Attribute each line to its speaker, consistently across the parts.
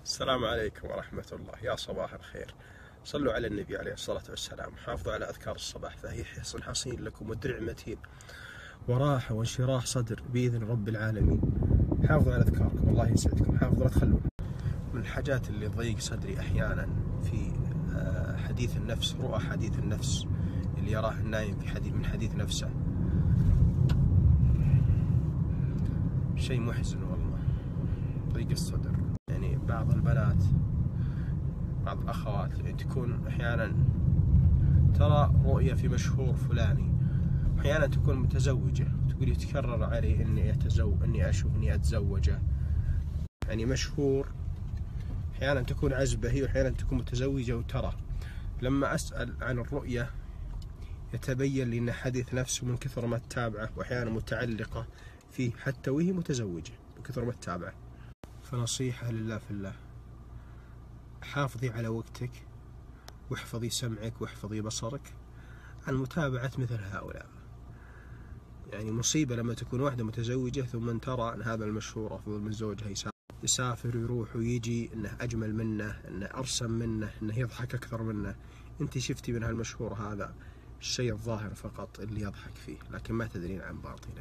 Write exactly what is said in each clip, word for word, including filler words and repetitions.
Speaker 1: السلام عليكم ورحمة الله، يا صباح الخير. صلوا على النبي عليه الصلاة والسلام، حافظوا على أذكار الصباح فهي حصن حصين لكم ودرع متين وراحة وانشراح صدر بإذن رب العالمين. حافظوا على أذكاركم، الله يسعدكم. حافظوا لا تخلون. من الحاجات اللي تضيق صدري أحيانا في حديث النفس، رؤى حديث النفس اللي يراه النايم في حديث من حديث نفسه. شيء محزن والله، ضيق الصدر. يعني بعض البنات، بعض الأخوات تكون أحيانا ترى رؤية في مشهور فلاني، أحيانا تكون متزوجة تقول يتكرر علي إني أتزوج إني أشوف إني أتزوجه. يعني مشهور، أحيانا تكون عزبة هي وأحيانا تكون متزوجة، وترى لما أسأل عن الرؤية يتبين لي إن حديث نفسه من كثر ما تتابعه، وأحيانا متعلقة فيه حتى وهي متزوجة من كثر ما تتابعه. فنصيحة لله في الله، حافظي على وقتك واحفظي سمعك واحفظي بصرك عن متابعة مثل هؤلاء. يعني مصيبة لما تكون واحدة متزوجة ثم ترى أن هذا المشهور أفضل من زوجها، يسافر ويروح ويجي، أنه أجمل منه، أنه أرسم منه، أنه يضحك أكثر منه. أنت شفتي من هالمشهور هذا الشيء الظاهر فقط اللي يضحك فيه، لكن ما تدرين عن باطنه.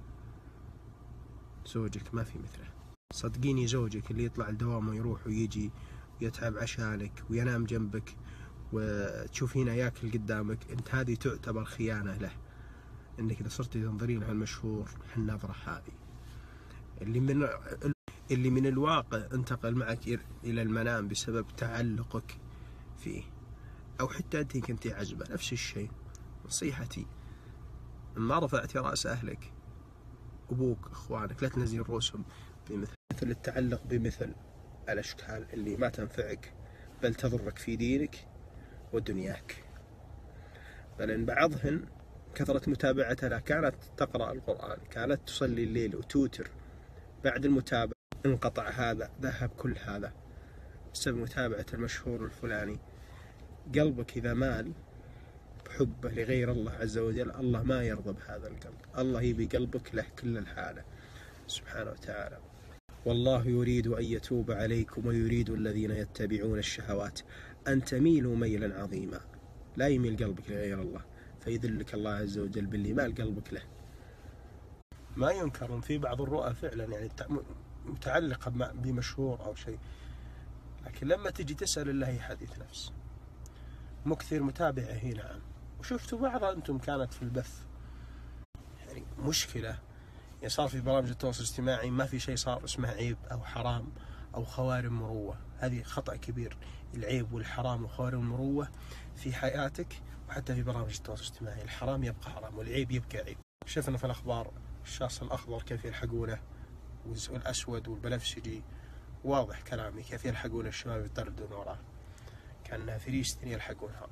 Speaker 1: زوجك ما في مثله، صدقيني. زوجك اللي يطلع الدوام ويروح ويجي ويتعب عشانك وينام جنبك وتشوفينه ياكل قدامك، انت هذه تعتبر خيانة له. انك اذا صرتي تنظرين على المشهور النظرة هذه اللي من اللي من الواقع انتقل معك الى المنام بسبب تعلقك فيه، او حتى انت كنتي عزبة نفس الشيء. نصيحتي، ما رفعتي رأس اهلك، ابوك، اخوانك، لا تنزلين رؤوسهم بمثل مثل التعلق بمثل الاشكال اللي ما تنفعك بل تضرك في دينك ودنياك. بل ان بعضهن كثرة متابعتها لها كانت تقرأ القرآن، كانت تصلي الليل وتوتر، بعد المتابعة انقطع هذا، ذهب كل هذا بسبب متابعة المشهور الفلاني. قلبك إذا مال بحبه لغير الله عز وجل، الله ما يرضى بهذا القلب. الله يبي قلبك له كل الحالة سبحانه وتعالى. والله يريد أن يتوب عليكم ويريد الذين يتبعون الشهوات أن تميلوا ميلا عظيما. لا يميل قلبك لغير الله فيذلك الله عز وجل باللي مال قلبك له. ما ينكر في بعض الرؤى فعلا يعني متعلقة بمشهور أو شيء، لكن لما تجي تسأل الله حديث نفس مكثر متابعه. نعم، وشفتوا بعضها أنتم كانت في البث. يعني مشكلة يعني صار في برامج التواصل الاجتماعي ما في شيء صار اسمه عيب أو حرام أو خوارم مروة. هذه خطأ كبير. العيب والحرام وخوارم المروة في حياتك وحتى في برامج التواصل الاجتماعي، الحرام يبقى حرام والعيب يبقى عيب. شفنا في الأخبار الشاص الأخضر كيف يلحقونه، والأسود والبنفسجي، واضح كلامي كيف يلحقون الشباب يطردون وراه كأنها فريستين يلحقونها.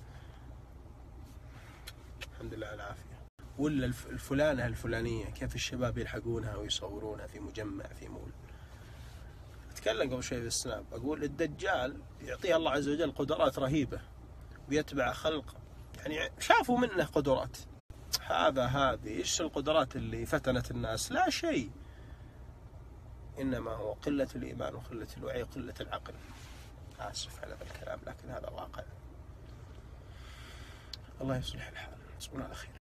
Speaker 1: الحمد لله على العافية. ولا الفلانة الفلانية كيف الشباب يلحقونها ويصورونها في مجمع في مول. أتكلم قبل شوي في السناب أقول الدجال يعطيه الله عز وجل قدرات رهيبة ويتبع خلق يعني شافوا منه قدرات. هذا هذه إيش القدرات اللي فتنت الناس؟ لا شيء، إنما هو قلة الإيمان وقلة الوعي وقلة العقل. آسف على هذا الكلام لكن هذا واقع. الله يصلح الحال. تصبحون على خير.